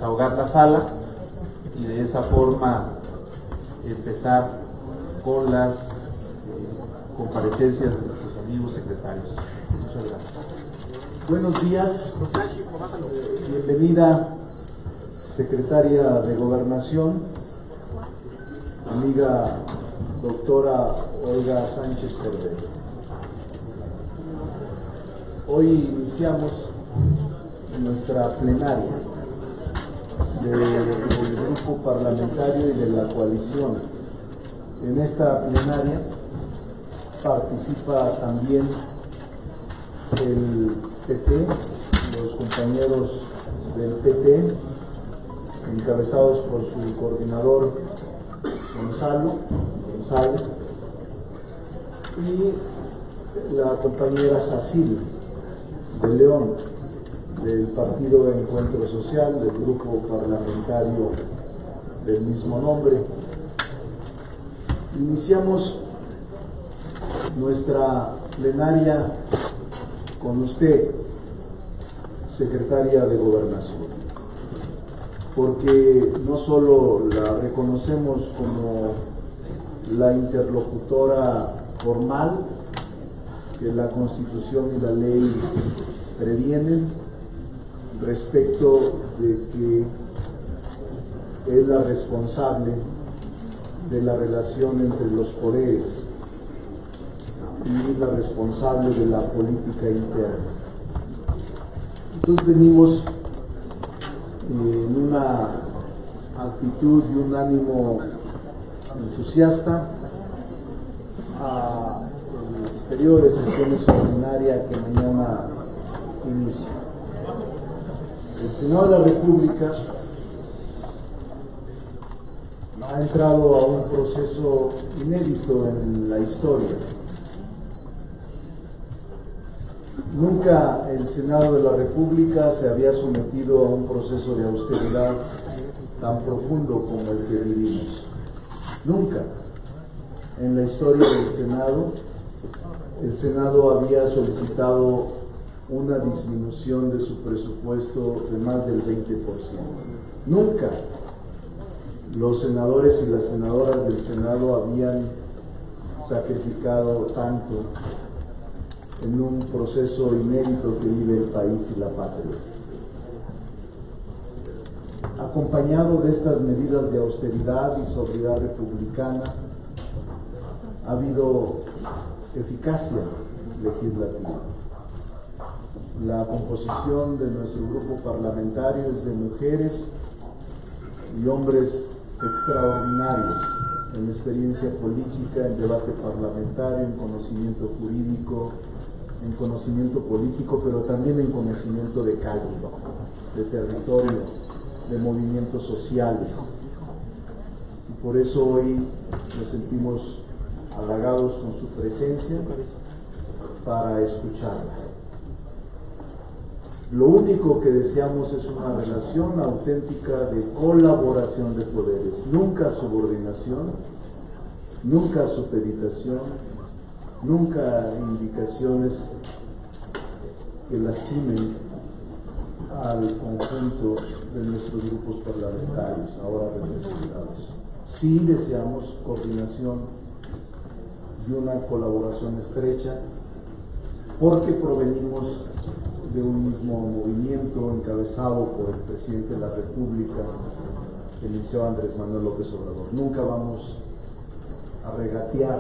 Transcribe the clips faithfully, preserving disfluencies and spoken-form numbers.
desahogar la sala y de esa forma empezar con las eh, comparecencias de nuestros amigos secretarios. Muchas gracias. Buenos días, eh, bienvenida secretaria de Gobernación, amiga doctora Olga Sánchez Cordero. Hoy iniciamos nuestra plenaria del grupo parlamentario y de la coalición. En esta plenaria participa también el P T, los compañeros del P T, encabezados por su coordinador Gonzalo González, y la compañera Sacil de León, del Partido Encuentro Social, del grupo parlamentario del mismo nombre. Iniciamos nuestra plenaria con usted, secretaria de Gobernación, porque no solo la reconocemos como la interlocutora formal que la Constitución y la ley previenen respecto de que es la responsable de la relación entre los poderes y la responsable de la política interna. Entonces venimos en una actitud y un ánimo entusiasta a el periodo de sesiones ordinaria que mañana inicia. El Senado de la República ha entrado a un proceso inédito en la historia. Nunca el Senado de la República se había sometido a un proceso de austeridad tan profundo como el que vivimos. Nunca en la historia del Senado el Senado había solicitado una disminución de su presupuesto de más del veinte por ciento. Nunca los senadores y las senadoras del Senado habían sacrificado tanto en un proceso inédito que vive el país y la patria. Acompañado de estas medidas de austeridad y sobriedad republicana, ha habido eficacia legislativa. La composición de nuestro grupo parlamentario es de mujeres y hombres extraordinarios en experiencia política, en debate parlamentario, en conocimiento jurídico, en conocimiento político, pero también en conocimiento de calle, de territorio, de movimientos sociales. Y por eso hoy nos sentimos halagados con su presencia para escucharla. Lo único que deseamos es una relación auténtica de colaboración de poderes, nunca subordinación, nunca supeditación, nunca indicaciones que lastimen al conjunto de nuestros grupos parlamentarios ahora representados. Sí deseamos coordinación y una colaboración estrecha, porque provenimos de un mismo movimiento encabezado por el presidente de la República, el licenciado Andrés Manuel López Obrador. Nunca vamos a regatear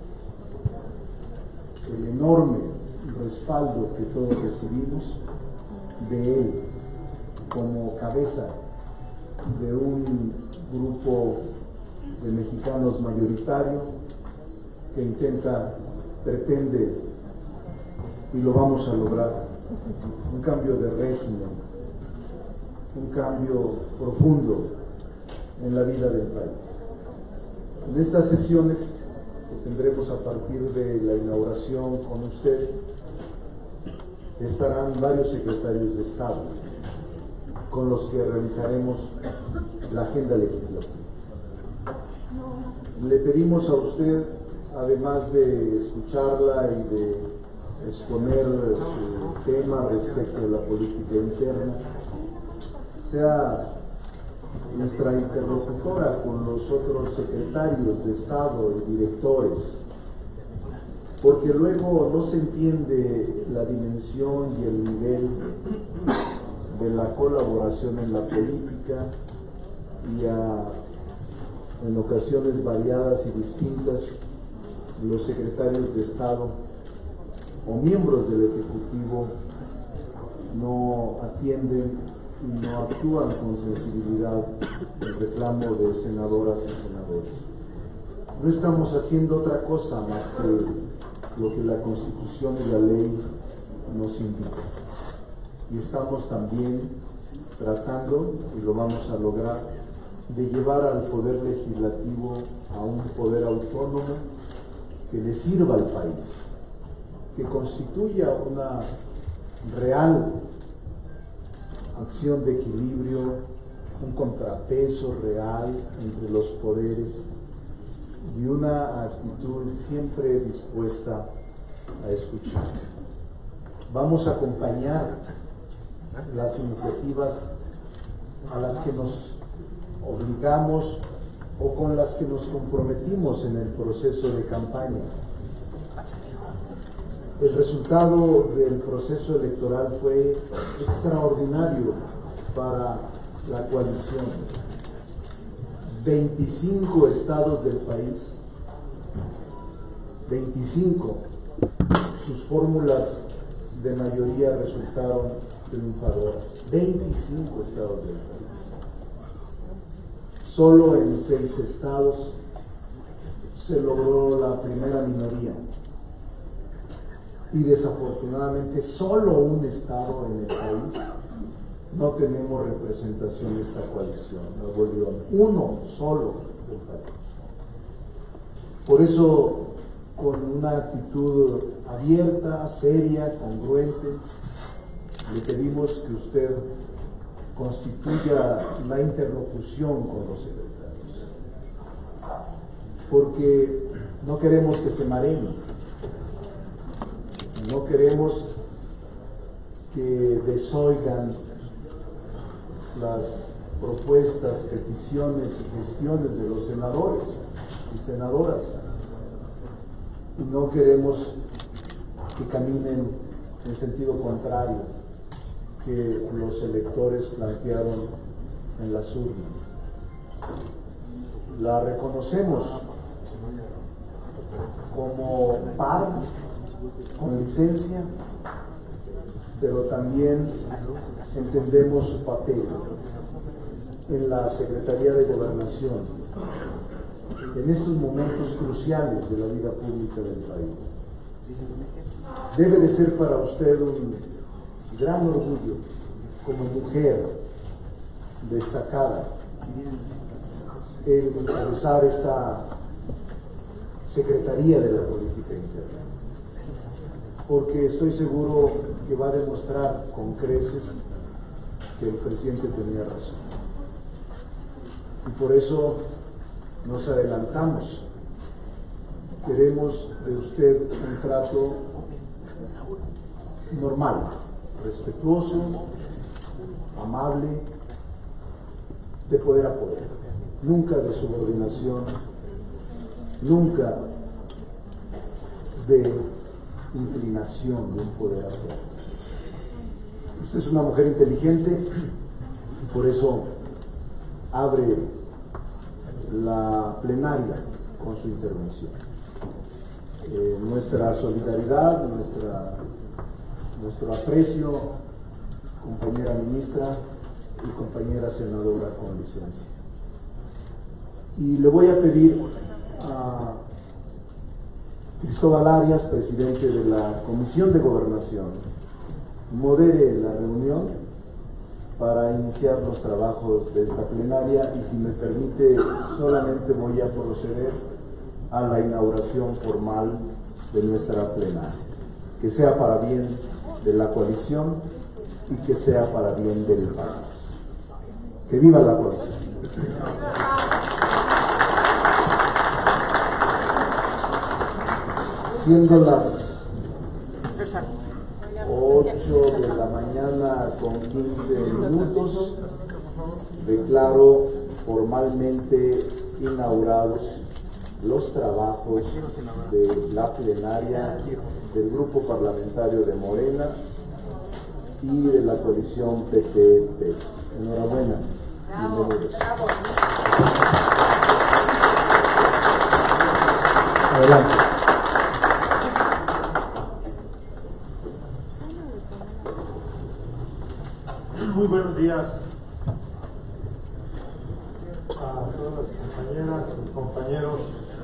el enorme respaldo que todos recibimos de él como cabeza de un grupo de mexicanos mayoritario que intenta, pretende, y lo vamos a lograr, un cambio de régimen, un cambio profundo en la vida del país. En estas sesiones que tendremos a partir de la inauguración con usted, estarán varios secretarios de Estado con los que realizaremos la agenda legislativa. Le pedimos a usted, además de escucharla y de exponer su tema respecto a la política interna, sea nuestra interlocutora con los otros secretarios de Estado y directores, porque luego no se entiende la dimensión y el nivel de la colaboración en la política y a, en ocasiones variadas y distintas, los secretarios de Estado o miembros del Ejecutivo no atienden y no actúan con sensibilidad el reclamo de senadoras y senadores. No estamos haciendo otra cosa más que lo que la Constitución y la ley nos indican. Y estamos también tratando, y lo vamos a lograr, de llevar al Poder Legislativo a un poder autónomo que le sirva al país, que constituya una real acción de equilibrio, un contrapeso real entre los poderes y una actitud siempre dispuesta a escuchar. Vamos a acompañar las iniciativas a las que nos obligamos o con las que nos comprometimos en el proceso de campaña. El resultado del proceso electoral fue extraordinario para la coalición. veinticinco estados del país, veinticinco, sus fórmulas de mayoría resultaron triunfadoras. veinticinco estados del país. Solo en seis estados se logró la primera minoría. Y desafortunadamente solo un estado en el país no tenemos representación de esta coalición, Nuevo León, uno solo del país. Por eso, con una actitud abierta, seria, congruente, le pedimos que usted constituya la interlocución con los secretarios, porque no queremos que se mareen. No queremos que desoigan las propuestas, peticiones y gestiones de los senadores y senadoras. Y no queremos que caminen en sentido contrario que los electores plantearon en las urnas. La reconocemos como par, con licencia, pero también entendemos su papel en la Secretaría de Gobernación, en estos momentos cruciales de la vida pública del país. Debe de ser para usted un gran orgullo, como mujer destacada, el encabezar esta Secretaría de la Política Interna, porque estoy seguro que va a demostrar con creces que el presidente tenía razón. Y por eso nos adelantamos. Queremos de usted un trato normal, respetuoso, amable, de poder a poder, nunca de subordinación, nunca de inclinación de un poder hacer. Usted es una mujer inteligente y por eso abre la plenaria con su intervención. Eh, nuestra solidaridad, nuestra, nuestro aprecio, compañera ministra y compañera senadora con licencia. Y le voy a pedir a Cristóbal Arias, presidente de la Comisión de Gobernación, modere la reunión para iniciar los trabajos de esta plenaria y, si me permite, solamente voy a proceder a la inauguración formal de nuestra plenaria. Que sea para bien de la coalición y que sea para bien del país. ¡Que viva la coalición! Siendo las ocho de la mañana con quince minutos, declaro formalmente inaugurados los trabajos de la plenaria del Grupo Parlamentario de Morena y de la coalición P T P E S. Enhorabuena. Bienvenidos. Adelante. Muy buenos días a todas las compañeras y compañeros,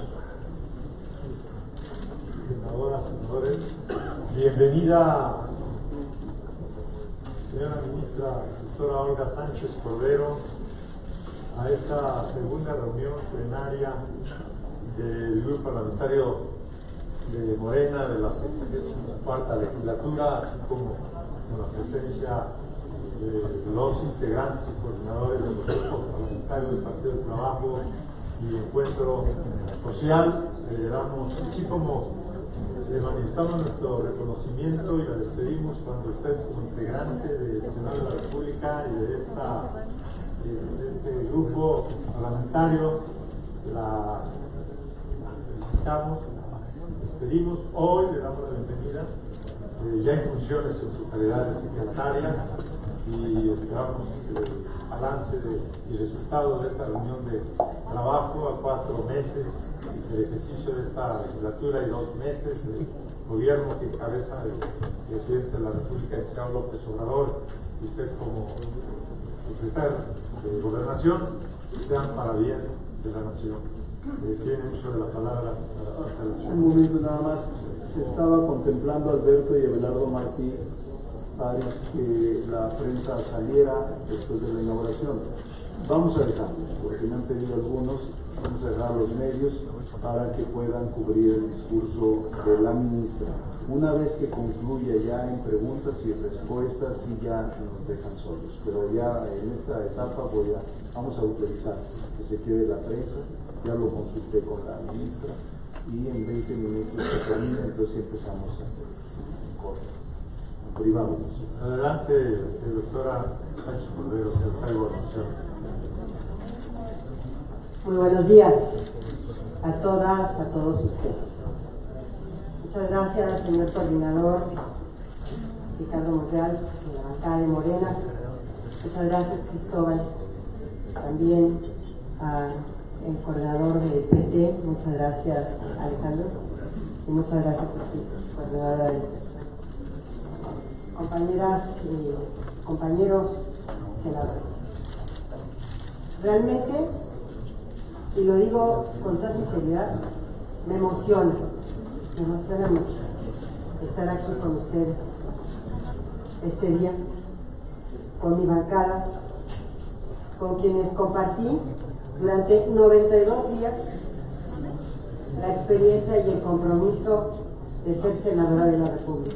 senadoras, senadores. Bienvenida, señora ministra, doctora Olga Sánchez Cordero, a esta segunda reunión plenaria del Grupo Parlamentario de Morena de la sexagésima cuarta legislatura, así como con la presencia de los integrantes y coordinadores de los grupos parlamentarios del Partido del Trabajo y Encuentro Social. Le damos, así como le manifestamos nuestro reconocimiento y la despedimos cuando usted, como integrante del Senado de la República y de, esta, de este grupo parlamentario, la felicitamos, la despedimos. Hoy le damos la bienvenida, eh, ya en funciones en su calidad de secretaria, y esperamos el balance de, y resultado de esta reunión de trabajo a cuatro meses del ejercicio de esta legislatura y dos meses del gobierno que encabeza el presidente de la República, el señor López Obrador, y usted como secretario de Gobernación, sean para bien de la nación. Eh, tiene uso de la palabra para la instalación. Un momento nada más. Se estaba contemplando, Alberto y Abelardo Martí Arias, que la prensa saliera después de la inauguración. Vamos a dejarlos, porque me han pedido algunos, vamos a dejar los medios para que puedan cubrir el discurso de la ministra. Una vez que concluya ya en preguntas y respuestas, sí ya nos dejan solos, pero ya en esta etapa voy a, vamos a autorizar que se quede la prensa. Ya lo consulté con la ministra y en veinte minutos se termina, entonces empezamos en corto. Privado. Adelante, eh, doctora Sánchez Cordero, secretaria de Gobernación. Muy buenos días a todas, a todos ustedes. Muchas gracias, señor coordinador Ricardo Monreal, de la bancada de Morena. Muchas gracias, Cristóbal. También al coordinador del P T. Muchas gracias, Alejandro. Y muchas gracias a ti, coordinadora de compañeras y compañeros senadores. Realmente, y lo digo con toda sinceridad, me emociona, me emociona mucho estar aquí con ustedes este día, con mi bancada, con quienes compartí durante noventa y dos días la experiencia y el compromiso de ser senadora de la República.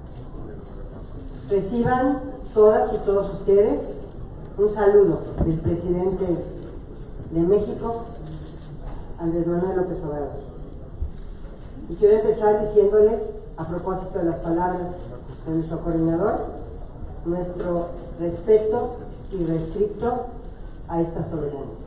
Reciban todas y todos ustedes un saludo del presidente de México, Andrés Manuel López Obrador. Y quiero empezar diciéndoles, a propósito de las palabras de nuestro coordinador, nuestro respeto irrestricto a esta soberanía.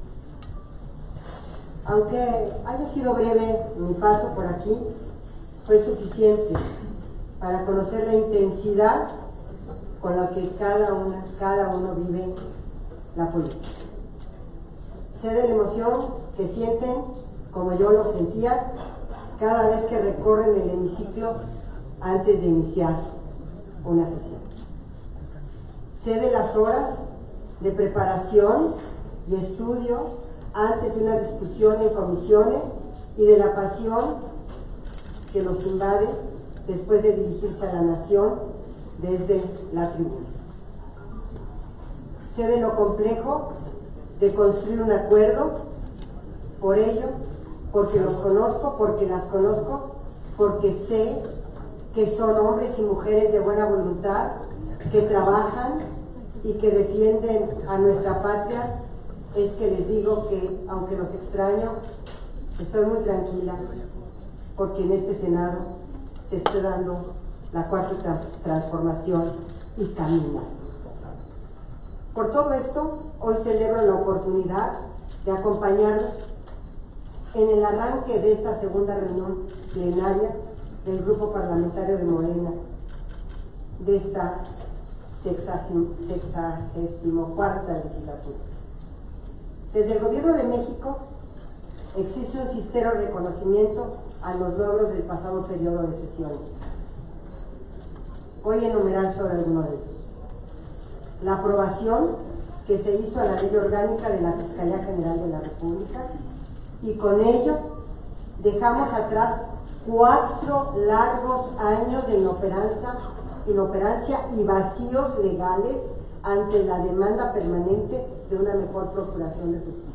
Aunque haya sido breve mi paso por aquí, fue suficiente para conocer la intensidad con la que cada una, cada uno vive la política. Sé de la emoción que sienten, como yo lo sentía, cada vez que recorren el hemiciclo antes de iniciar una sesión. Sé de las horas de preparación y estudio antes de una discusión en comisiones y de la pasión que los invade después de dirigirse a la nación desde la tribuna. Sé de lo complejo de construir un acuerdo, por ello, porque los conozco, porque las conozco, porque sé que son hombres y mujeres de buena voluntad, que trabajan y que defienden a nuestra patria, es que les digo que, aunque los extraño, estoy muy tranquila, porque en este Senado se está dando la cuarta tra- transformación y camina. Por todo esto, hoy celebro la oportunidad de acompañarlos en el arranque de esta segunda reunión plenaria del Grupo Parlamentario de Morena de esta sexagésimo cuarta legislatura. Desde el Gobierno de México existe un sincero reconocimiento a los logros del pasado periodo de sesiones. Voy a enumerar sobre algunos de ellos. La aprobación que se hizo a la Ley Orgánica de la Fiscalía General de la República, y con ello dejamos atrás cuatro largos años de inoperancia, inoperancia y vacíos legales ante la demanda permanente de una mejor procuración de justicia.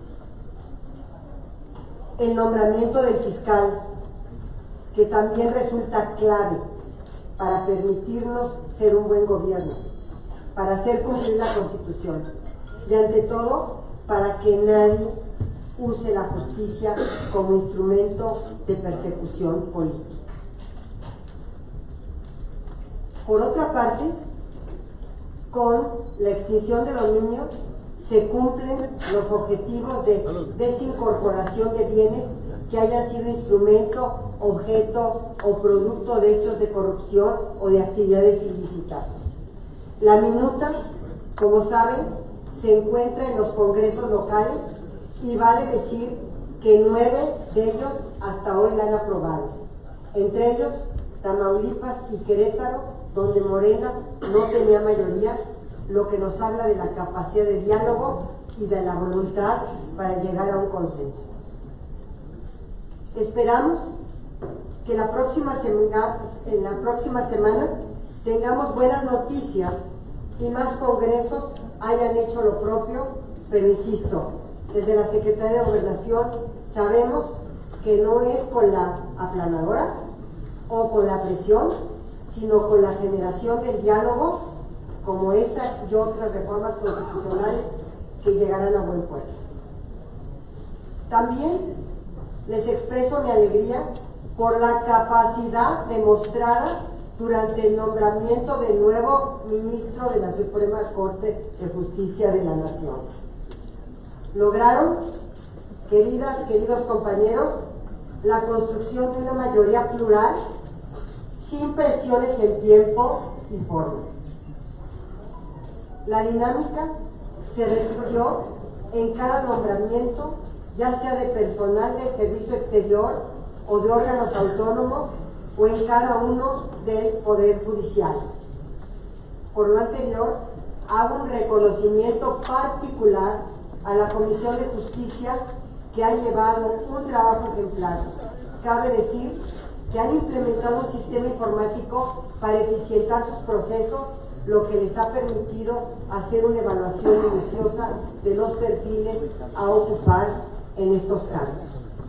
El nombramiento del fiscal, que también resulta clave para permitirnos ser un buen gobierno, para hacer cumplir la Constitución y ante todo para que nadie use la justicia como instrumento de persecución política. Por otra parte, con la extinción de dominio se cumplen los objetivos de desincorporación de bienes que hayan sido instrumento, objeto o producto de hechos de corrupción o de actividades ilícitas. La minuta, como saben, se encuentra en los congresos locales y vale decir que nueve de ellos hasta hoy la han aprobado, entre ellos Tamaulipas y Querétaro, donde Morena no tenía mayoría, lo que nos habla de la capacidad de diálogo y de la voluntad para llegar a un consenso. Esperamos que la próxima semana, en la próxima semana tengamos buenas noticias y más congresos hayan hecho lo propio, pero insisto, desde la Secretaría de Gobernación sabemos que no es con la aplanadora o con la presión, sino con la generación del diálogo, como esa y otras reformas constitucionales que llegarán a buen puerto. También les expreso mi alegría por la capacidad demostrada durante el nombramiento del nuevo ministro de la Suprema Corte de Justicia de la Nación. Lograron, queridas, queridos compañeros, la construcción de una mayoría plural sin presiones en tiempo y forma. La dinámica se repitió en cada nombramiento, ya sea de personal del servicio exterior o de órganos autónomos o en cada uno del Poder Judicial. Por lo anterior, hago un reconocimiento particular a la Comisión de Justicia, que ha llevado un trabajo ejemplar. Cabe decir que han implementado un sistema informático para eficientar sus procesos, lo que les ha permitido hacer una evaluación minuciosa de los perfiles a ocupar en estos cargos.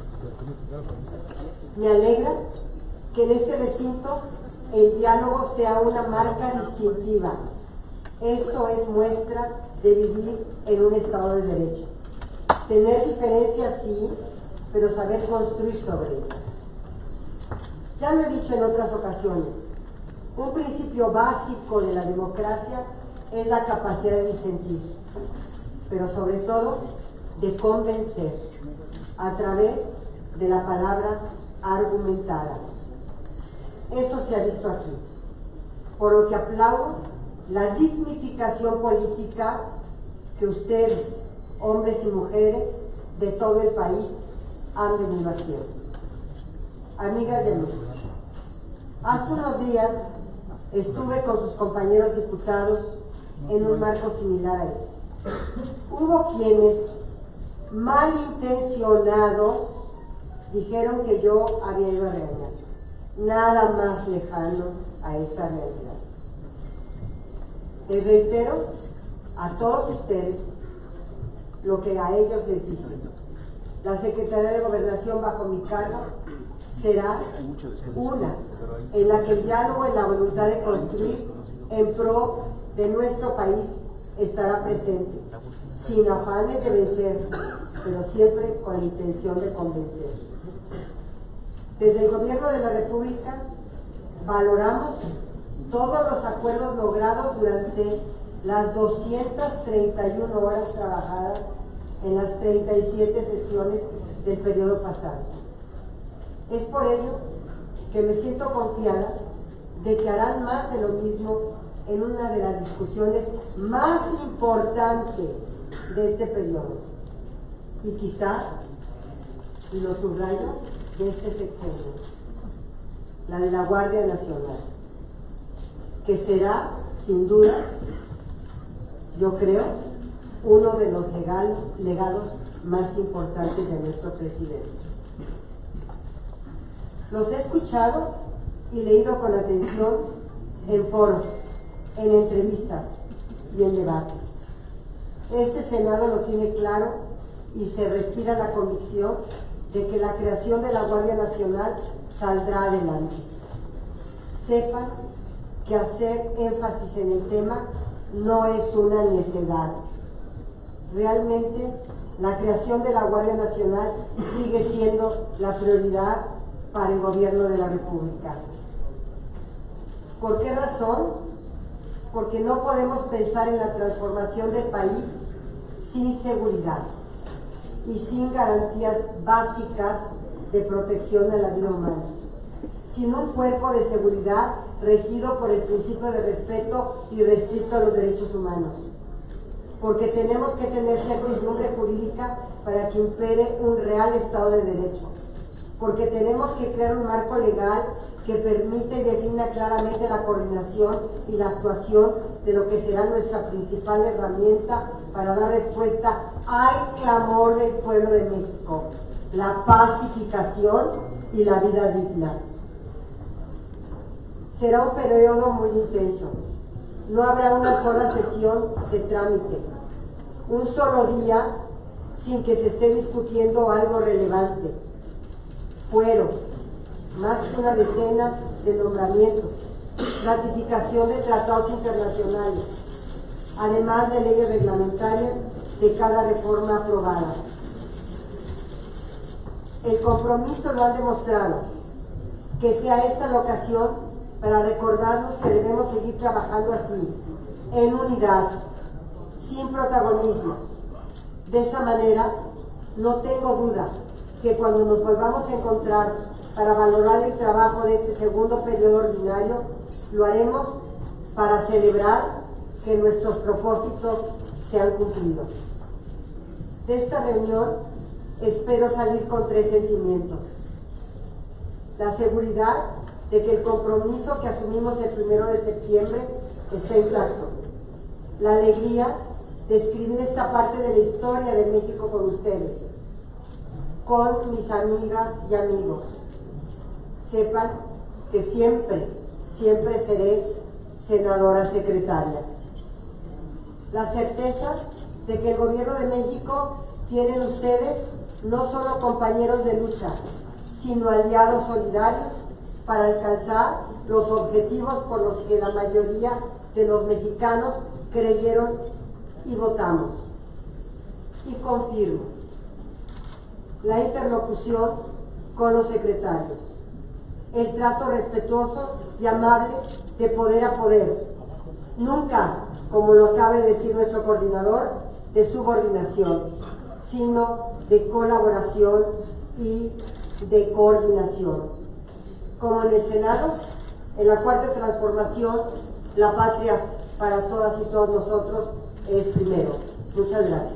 Me alegra que en este recinto el diálogo sea una marca distintiva. Esto es muestra de vivir en un Estado de Derecho. Tener diferencias sí, pero saber construir sobre ellas. Ya lo he dicho en otras ocasiones, un principio básico de la democracia es la capacidad de disentir, pero sobre todo de convencer a través de la palabra argumentada. Eso se ha visto aquí, por lo que aplaudo la dignificación política que ustedes, hombres y mujeres de todo el país, han venido haciendo. Amigas y amigos, hace unos días estuve con sus compañeros diputados en un marco similar a este. Hubo quienes, malintencionados, dijeron que yo había ido a regañar. Nada más lejano a esta realidad. Les reitero a todos ustedes lo que a ellos les dije. La Secretaría de Gobernación bajo mi cargo será una en la que el diálogo y la voluntad de construir en pro de nuestro país estará presente, sin afanes de vencer, pero siempre con la intención de convencer. Desde el Gobierno de la República valoramos todos los acuerdos logrados durante las doscientas treinta y una horas trabajadas en las treinta y siete sesiones del periodo pasado. Es por ello que me siento confiada de que harán más de lo mismo en una de las discusiones más importantes de este periodo y quizá, y lo subrayo, de este sexenio, la de la Guardia Nacional, que será, sin duda, yo creo, uno de los legal, legados más importantes de nuestro presidente. Los he escuchado y leído con atención en foros, en entrevistas y en debates. Este Senado lo tiene claro y se respira la convicción de que la creación de la Guardia Nacional saldrá adelante. Sepan que hacer énfasis en el tema no es una necedad. Realmente, la creación de la Guardia Nacional sigue siendo la prioridad para el gobierno de la República. ¿Por qué razón? Porque no podemos pensar en la transformación del país sin seguridad y sin garantías básicas de protección de la vida humana, sin un cuerpo de seguridad regido por el principio de respeto y restricto a los derechos humanos, porque tenemos que tener certidumbre jurídica para que impere un real Estado de Derecho, porque tenemos que crear un marco legal que permita y defina claramente la coordinación y la actuación de lo que será nuestra principal herramienta para dar respuesta al clamor del pueblo de México, la pacificación y la vida digna. Será un periodo muy intenso. No habrá una sola sesión de trámite, un solo día sin que se esté discutiendo algo relevante. Fueron más que una decena de nombramientos, ratificación de tratados internacionales, además de leyes reglamentarias de cada reforma aprobada. El compromiso lo han demostrado, que sea esta la ocasión para recordarnos que debemos seguir trabajando así, en unidad, sin protagonismos. De esa manera, no tengo duda que cuando nos volvamos a encontrar para valorar el trabajo de este segundo periodo ordinario, lo haremos para celebrar que nuestros propósitos se han cumplido. De esta reunión espero salir con tres sentimientos: la seguridad de que el compromiso que asumimos el primero de septiembre está intacto, la alegría de escribir esta parte de la historia de México con ustedes, con mis amigas y amigos. Sepan que siempre, siempre seré senadora secretaria. La certeza de que el gobierno de México tienen ustedes no solo compañeros de lucha, sino aliados solidarios para alcanzar los objetivos por los que la mayoría de los mexicanos creyeron y votamos. Y confirmo la interlocución con los secretarios, el trato respetuoso y amable de poder a poder, nunca, como lo acaba de decir nuestro coordinador, de subordinación, sino de colaboración y de coordinación. Como en el Senado, en la cuarta transformación, la patria para todas y todos nosotros es primero. Muchas gracias.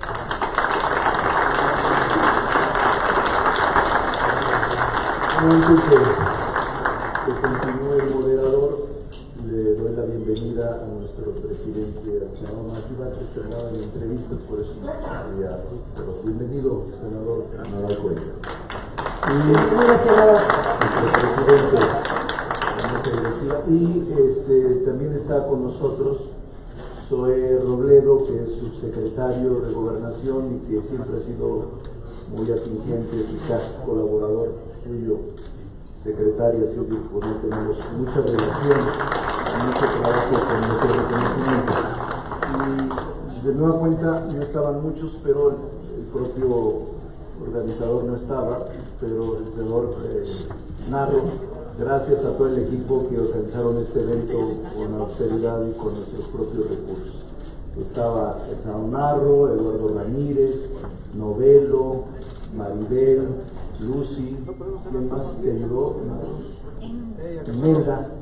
Antes de que continúe el moderador, le doy la bienvenida a nuestro presidente, al senador Mativa, que estrenaba en entrevistas, por eso no había, pero bienvenido, senador Nadal Cuellar. Y nuestro presidente de la mesa directiva. Y este, también está con nosotros Zoé Robledo, que es subsecretario de Gobernación y que siempre ha sido muy atingente, eficaz colaborador suyo, secretaria Silvia Fonet. Tenemos mucha relación, mucho trabajo con nuestro reconocimiento. Y de nueva cuenta no estaban muchos, pero el, el propio organizador no estaba, pero el senador eh, Narro Gracias a todo el equipo que organizaron este evento con austeridad y con nuestros propios recursos. Estaba Elsa Narro, Eduardo Ramírez, Novelo, Maribel, Lucy, ¿quién más te ayudó? Imelda.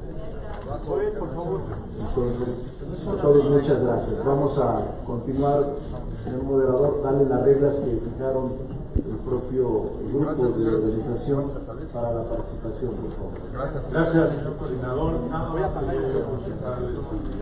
Entonces, a todos muchas gracias. Vamos a continuar, señor moderador, dale las reglas que fijaron el propio grupo de organización para la participación, por favor. Gracias, señor coordinador.